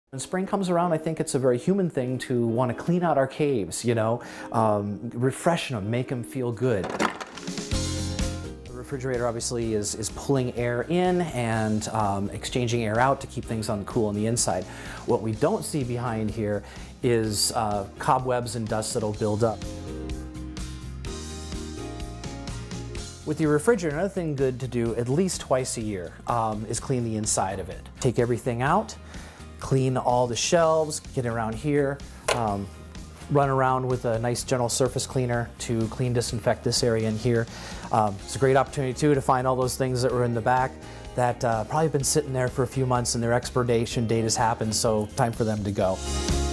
When spring comes around, I think it's a very human thing to want to clean out our caves, refresh them, make them feel good. The refrigerator obviously is pulling air in and exchanging air out to keep things cool on the inside. What we don't see behind here is cobwebs and dust that'll build up. With your refrigerator, another thing good to do at least twice a year is clean the inside of it. Take everything out, clean all the shelves, get around here, run around with a nice gentle surface cleaner to disinfect this area in here. It's a great opportunity too to find all those things that were in the back that probably been sitting there for a few months and their expiration date has happened, so time for them to go.